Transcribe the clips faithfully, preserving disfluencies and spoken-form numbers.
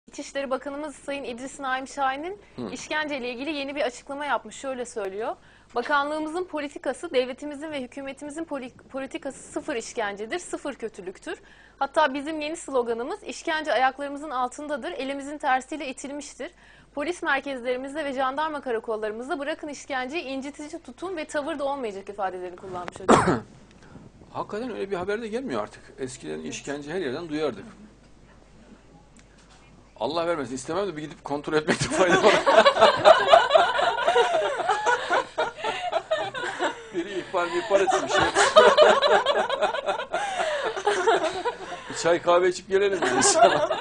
İçişleri Bakanımız Sayın İdris Naim Şahin'in işkenceyle ilgili yeni bir açıklama yapmış. Şöyle söylüyor. Bakanlığımızın politikası, devletimizin ve hükümetimizin politikası sıfır işkencedir, sıfır kötülüktür. Hatta bizim yeni sloganımız işkence ayaklarımızın altındadır, elimizin tersiyle itilmiştir. Polis merkezlerimizde ve jandarma karakollarımızda bırakın işkenceyi, incitici tutum ve tavır da olmayacak ifadelerini kullanmış hocam. Hakikaten öyle bir haber de gelmiyor artık. Eskiden işkence her yerden duyardık. Allah vermesin, istemem de bir gidip kontrol etmekte fayda var. Biri ihbar bir ihbar etsin bir şey. Bir çay kahve içip gelelim biz inşallah.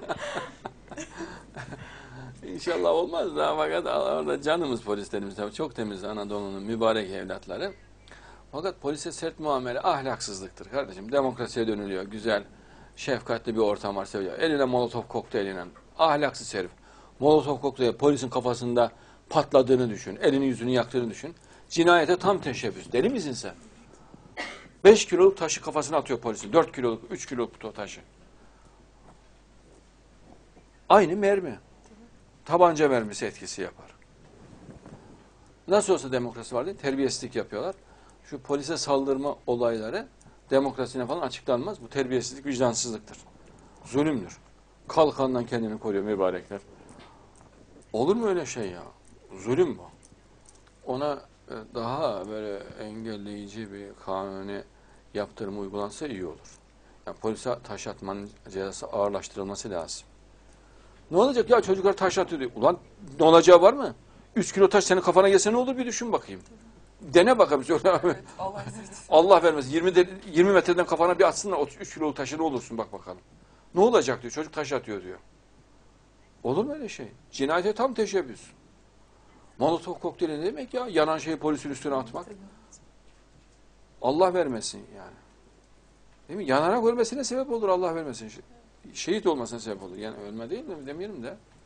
İnşallah olmaz da fakat orada canımız polislerimiz tabii çok temiz Anadolu'nun mübarek evlatları. Fakat polise sert muamele ahlaksızlıktır kardeşim. Demokrasiye dönülüyor. Güzel, şefkatli bir ortam var. Seviyor. Eline molotof kokteyliyle. Ahlaksız herif. Molotof kokteyli polisin kafasında patladığını düşün. Elini yüzünü yaktığını düşün. Cinayete tam teşebbüs. Deli misin sen? Beş kiloluk taşı kafasına atıyor polisin. Dört kiloluk, üç kiloluk taşı. Aynı mermi. Tabanca mermisi etkisi yapar. Nasıl olsa demokrasi var değil, terbiyesizlik yapıyorlar. Şu polise saldırma olayları demokrasine falan açıklanmaz. Bu terbiyesizlik, vicdansızlıktır. Zulümdür. Kalkandan kendini koruyor mübarekler. Olur mu öyle şey ya? Zulüm bu. Ona daha böyle engelleyici bir kanuni yaptırım uygulansa iyi olur. Yani polise taş atmanın cezası ağırlaştırılması lazım. Ne olacak ya, çocuklar taş atıyor diyor. Ulan ne olacağı var mı? Üç kilo taş senin kafana gelse ne olur bir düşün bakayım. Dene bakalım. Evet, Allah, Allah vermesin. yirmi, de, yirmi metreden kafana bir atsınlar. O üç kiloluk taşı ne olursun bak bakalım. Ne olacak diyor. Çocuk taş atıyor diyor. Olur mu öyle şey? Cinayete tam teşebbüs. Molotof kokteyli ne demek ya? Yanan şeyi polisin üstüne atmak. Allah vermesin yani. Değil mi? Yanarak ölmesine sebep olur Allah vermesin. Şehit olmasına sebep olur. Yani ölme değil mi demeyelim de.